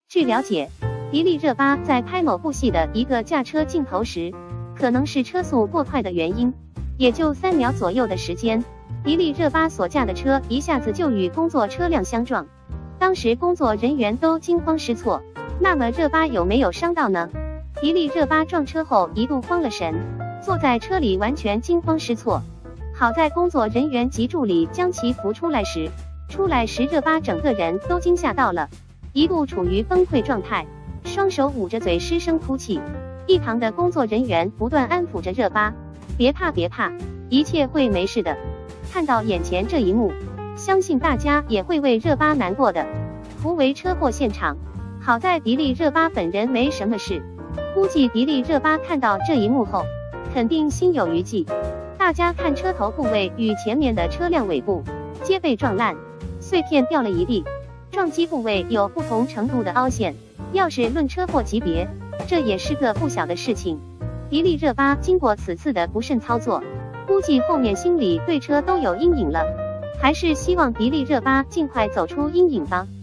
据了解，迪丽热巴在拍某部戏的一个驾车镜头时，可能是车速过快的原因，也就3秒左右的时间，迪丽热巴所驾的车一下子就与工作车辆相撞，当时工作人员都惊慌失措。那么热巴有没有伤到呢？迪丽热巴撞车后一度慌了神，坐在车里完全惊慌失措。好在工作人员及助理将其扶出来时，热巴整个人都惊吓到了，一度处于崩溃状态，双手捂着嘴失声哭泣。一旁的工作人员不断安抚着热巴，别怕别怕，一切会没事的。看到眼前这一幕，相信大家也会为热巴难过的。图为车祸现场，好在迪丽热巴本人没什么事，估计迪丽热巴看到这一幕后，肯定心有余悸。大家看车头部位与前面的车辆尾部皆被撞烂，碎片掉了一地，撞击部位有不同程度的凹陷，要是论车祸级别，这也是个不小的事情。迪丽热巴经过此次的不慎操作，估计后面心里对车都有阴影了，还是希望迪丽热巴尽快走出阴影吧。